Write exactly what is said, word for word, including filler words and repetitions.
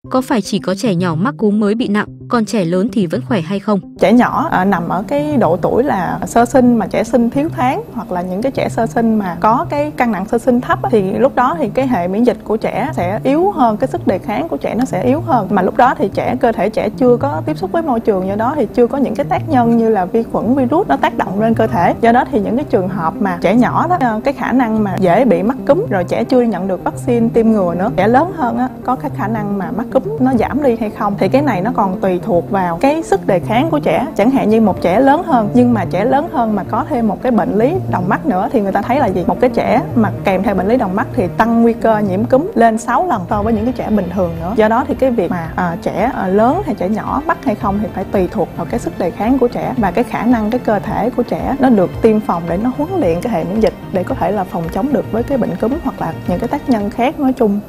Có phải chỉ có trẻ nhỏ mắc cúm mới bị nặng, còn trẻ lớn thì vẫn khỏe hay không? Trẻ nhỏ à, nằm ở cái độ tuổi là sơ sinh mà trẻ sinh thiếu tháng, hoặc là những cái trẻ sơ sinh mà có cái cân nặng sơ sinh thấp, thì lúc đó thì cái hệ miễn dịch của trẻ sẽ yếu hơn, cái sức đề kháng của trẻ nó sẽ yếu hơn. Mà lúc đó thì trẻ cơ thể trẻ chưa có tiếp xúc với môi trường, do đó thì chưa có những cái tác nhân như là vi khuẩn, virus nó tác động lên cơ thể. Do đó thì những cái trường hợp mà trẻ nhỏ đó, cái khả năng mà dễ bị mắc cúm, rồi trẻ chưa nhận được vaccine tiêm ngừa nữa, trẻ lớn hơn á, có cái khả năng mà mắc cúm nó giảm đi hay không, thì cái này nó còn tùy thuộc vào cái sức đề kháng của trẻ. Chẳng hạn như một trẻ lớn hơn, nhưng mà trẻ lớn hơn mà có thêm một cái bệnh lý đồng mắt nữa, thì người ta thấy là gì, một cái trẻ mà kèm theo bệnh lý đồng mắt thì tăng nguy cơ nhiễm cúm lên sáu lần so với những cái trẻ bình thường nữa. Do đó thì cái việc mà à, trẻ à, lớn hay trẻ nhỏ mắc hay không thì phải tùy thuộc vào cái sức đề kháng của trẻ và cái khả năng cái cơ thể của trẻ nó được tiêm phòng để nó huấn luyện cái hệ miễn dịch để có thể là phòng chống được với cái bệnh cúm hoặc là những cái tác nhân khác nói chung.